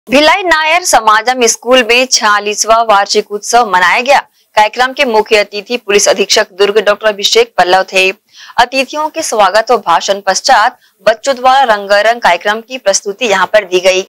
Bhilai Nair Samaj school में 46वां वार्षिक उत्सव मनाया गया। कार्यक्रम के मुख्य अतिथि पुलिस अधीक्षक दुर्ग डॉक्टर अभिषेक पल्लव थे। अतिथियों के स्वागत और भाषण पश्चात बच्चों द्वारा रंगारंग कार्यक्रम की प्रस्तुति यहां पर दी गई।